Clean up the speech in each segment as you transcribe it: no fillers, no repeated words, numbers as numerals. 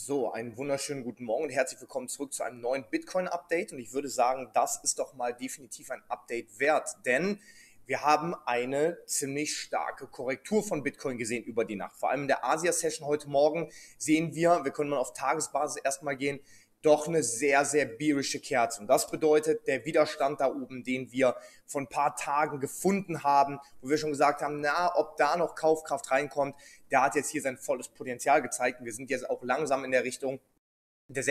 So, einen wunderschönen guten Morgen und herzlich willkommen zurück zu einem neuen Bitcoin-Update. Und ich würde sagen, das ist doch mal definitiv ein Update wert, denn wir haben eine ziemlich starke Korrektur von Bitcoin gesehen über die Nacht. Vor allem in der Asia-Session heute Morgen sehen wir können mal auf Tagesbasis erstmal gehen, doch eine sehr, sehr bearische Kerze. Und das bedeutet, der Widerstand da oben, den wir vor ein paar Tagen gefunden haben, wo wir schon gesagt haben, na, ob da noch Kaufkraft reinkommt, der hat jetzt hier sein volles Potenzial gezeigt. Und wir sind jetzt auch langsam in der Richtung der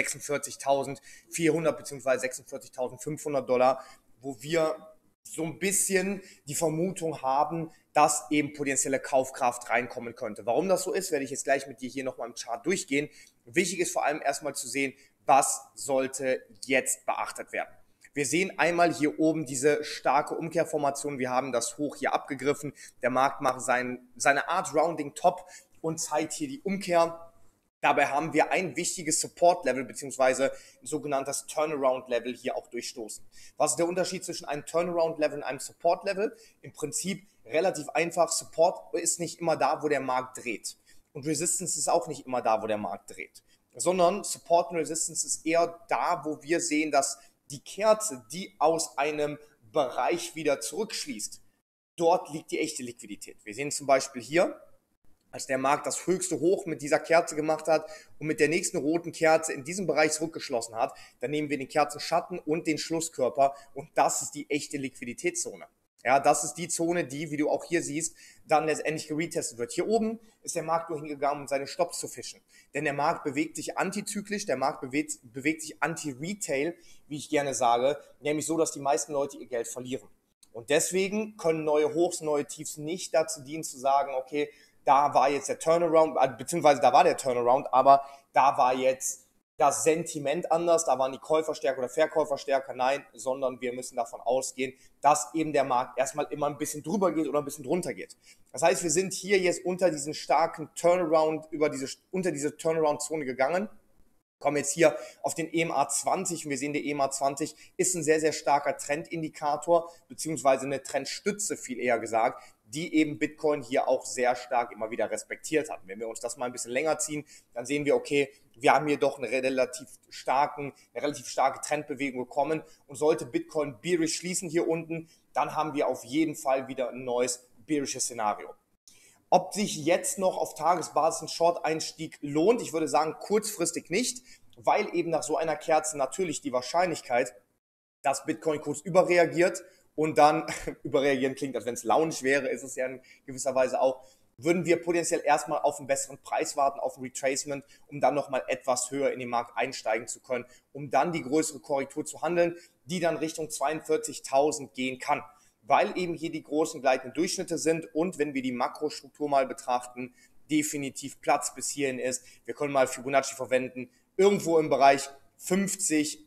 46.400 bzw. 46.500 Dollar, wo wir so ein bisschen die Vermutung haben, dass eben potenzielle Kaufkraft reinkommen könnte. Warum das so ist, werde ich jetzt gleich mit dir hier nochmal im Chart durchgehen. Wichtig ist vor allem erstmal zu sehen, was sollte jetzt beachtet werden. Wir sehen einmal hier oben diese starke Umkehrformation. Wir haben das Hoch hier abgegriffen. Der Markt macht seine Art Rounding Top und zeigt hier die Umkehr. Dabei haben wir ein wichtiges Support-Level bzw. ein sogenanntes Turnaround-Level hier auch durchstoßen. Was ist der Unterschied zwischen einem Turnaround-Level und einem Support-Level? Im Prinzip relativ einfach. Support ist nicht immer da, wo der Markt dreht. Und Resistance ist auch nicht immer da, wo der Markt dreht. Sondern Support und Resistance ist eher da, wo wir sehen, dass die Kerze, die aus einem Bereich wieder zurückschließt, dort liegt die echte Liquidität. Wir sehen zum Beispiel hier, als der Markt das höchste Hoch mit dieser Kerze gemacht hat und mit der nächsten roten Kerze in diesem Bereich zurückgeschlossen hat, dann nehmen wir den Kerzenschatten und den Schlusskörper und das ist die echte Liquiditätszone. Ja, das ist die Zone, die, wie du auch hier siehst, dann letztendlich geretestet wird. Hier oben ist der Markt nur hingegangen, um seine Stops zu fischen. Denn der Markt bewegt sich antizyklisch, der Markt bewegt sich anti-Retail, wie ich gerne sage, nämlich so, dass die meisten Leute ihr Geld verlieren. Und deswegen können neue Hochs, neue Tiefs nicht dazu dienen, zu sagen, okay, da war jetzt der Turnaround, beziehungsweise da war der Turnaround, aber da war jetzt das Sentiment anders, da waren die Käufer stärker oder Verkäufer stärker, nein, sondern wir müssen davon ausgehen, dass eben der Markt erstmal immer ein bisschen drüber geht oder ein bisschen drunter geht. Das heißt, wir sind hier jetzt unter diesen starken Turnaround, unter diese Turnaround-Zone gegangen, kommen jetzt hier auf den EMA20 und wir sehen, der EMA20 ist ein sehr, sehr starker Trendindikator, beziehungsweise eine Trendstütze, viel eher gesagt, die eben Bitcoin hier auch sehr stark immer wieder respektiert hat. Wenn wir uns das mal ein bisschen länger ziehen, dann sehen wir, okay, wir haben hier doch eine relativ starke Trendbewegung bekommen und sollte Bitcoin bearish schließen hier unten, dann haben wir auf jeden Fall wieder ein neues bearisches Szenario. Ob sich jetzt noch auf Tagesbasis ein Short-Einstieg lohnt, ich würde sagen kurzfristig nicht, weil eben nach so einer Kerze natürlich die Wahrscheinlichkeit, dass Bitcoin kurz überreagiert und dann, überreagieren klingt, als wenn es launisch wäre, ist es ja in gewisser Weise auch, würden wir potenziell erstmal auf einen besseren Preis warten, auf ein Retracement, um dann nochmal etwas höher in den Markt einsteigen zu können, um dann die größere Korrektur zu handeln, die dann Richtung 42.000 gehen kann. Weil eben hier die großen gleitenden Durchschnitte sind und wenn wir die Makrostruktur mal betrachten, definitiv Platz bis hierhin ist. Wir können mal Fibonacci verwenden, irgendwo im Bereich 50,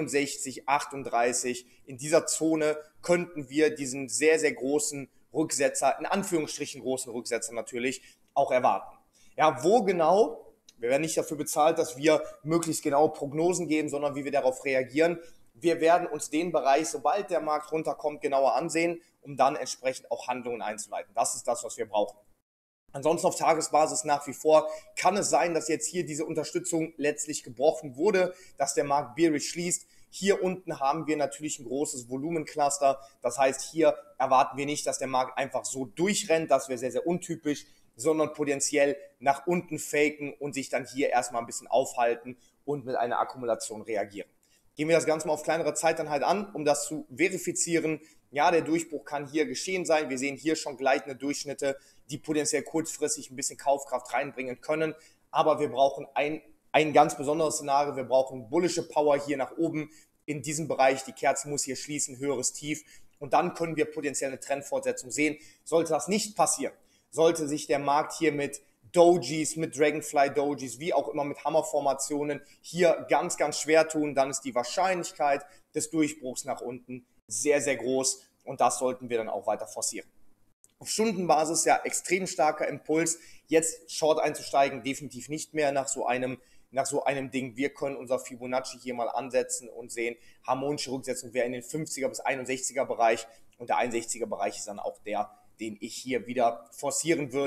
61, 38. In dieser Zone könnten wir diesen sehr, sehr großen Rücksetzer, in Anführungsstrichen großen Rücksetzer natürlich, auch erwarten. Ja, wo genau? Wir werden nicht dafür bezahlt, dass wir möglichst genaue Prognosen geben, sondern wie wir darauf reagieren. Wir werden uns den Bereich, sobald der Markt runterkommt, genauer ansehen, um dann entsprechend auch Handlungen einzuleiten. Das ist das, was wir brauchen. Ansonsten auf Tagesbasis nach wie vor kann es sein, dass jetzt hier diese Unterstützung letztlich gebrochen wurde, dass der Markt bearish schließt. Hier unten haben wir natürlich ein großes Volumencluster. Das heißt, hier erwarten wir nicht, dass der Markt einfach so durchrennt. Das wäre sehr, sehr untypisch, sondern potenziell nach unten faken und sich dann hier erstmal ein bisschen aufhalten und mit einer Akkumulation reagieren. Gehen wir das Ganze mal auf kleinere Zeiteinheit an, um das zu verifizieren. Ja, der Durchbruch kann hier geschehen sein. Wir sehen hier schon gleitende Durchschnitte, die potenziell kurzfristig ein bisschen Kaufkraft reinbringen können. Aber wir brauchen ein ganz besonderes Szenario. Wir brauchen bullische Power hier nach oben in diesem Bereich. Die Kerze muss hier schließen, höheres Tief. Und dann können wir potenziell eine Trendfortsetzung sehen. Sollte das nicht passieren, sollte sich der Markt hier mit Dojis, mit Dragonfly Dojis, wie auch immer mit Hammerformationen hier ganz, ganz schwer tun, dann ist die Wahrscheinlichkeit des Durchbruchs nach unten sehr, sehr groß und das sollten wir dann auch weiter forcieren. Auf Stundenbasis ja extrem starker Impuls, jetzt Short einzusteigen, definitiv nicht mehr nach so einem Ding. Wir können unser Fibonacci hier mal ansetzen und sehen, harmonische Rücksetzung wäre in den 50er bis 61er Bereich und der 61er Bereich ist dann auch der, den ich hier wieder forcieren würde.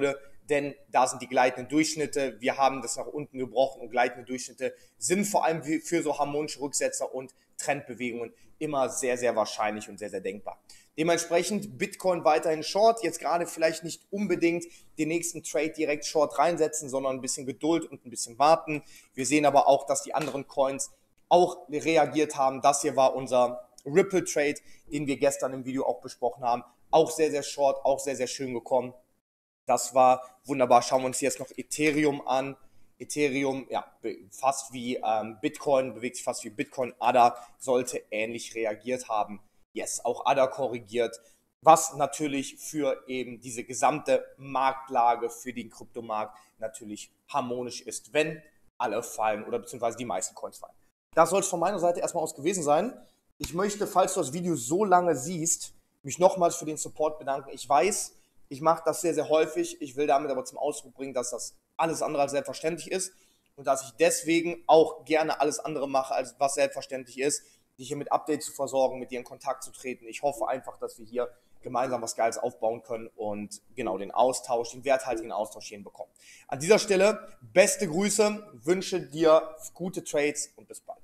denn da sind die gleitenden Durchschnitte, wir haben das nach unten gebrochen und gleitende Durchschnitte sind vor allem für so harmonische Rücksetzer und Trendbewegungen immer sehr, sehr wahrscheinlich und sehr, sehr denkbar. Dementsprechend Bitcoin weiterhin Short, jetzt gerade vielleicht nicht unbedingt den nächsten Trade direkt Short reinsetzen, sondern ein bisschen Geduld und ein bisschen warten. Wir sehen aber auch, dass die anderen Coins auch reagiert haben. Das hier war unser Ripple Trade, den wir gestern im Video auch besprochen haben. Auch sehr, sehr short, auch sehr, sehr schön gekommen. Das war wunderbar. Schauen wir uns jetzt noch Ethereum an. Ethereum, ja, fast wie Bitcoin, bewegt sich fast wie Bitcoin. ADA sollte ähnlich reagiert haben. Yes, auch ADA korrigiert, was natürlich für eben diese gesamte Marktlage für den Kryptomarkt natürlich harmonisch ist, wenn alle fallen oder beziehungsweise die meisten Coins fallen. Das soll es von meiner Seite erstmal aus gewesen sein. Ich möchte, falls du das Video so lange siehst, mich nochmals für den Support bedanken. Ich weiß, ich mache das sehr, sehr häufig. Ich will damit aber zum Ausdruck bringen, dass das alles andere als selbstverständlich ist und dass ich deswegen auch gerne alles andere mache, als was selbstverständlich ist, dich hier mit Updates zu versorgen, mit dir in Kontakt zu treten. Ich hoffe einfach, dass wir hier gemeinsam was Geiles aufbauen können und genau den Austausch, den werthaltigen Austausch hier hinbekommen. An dieser Stelle beste Grüße, wünsche dir gute Trades und bis bald.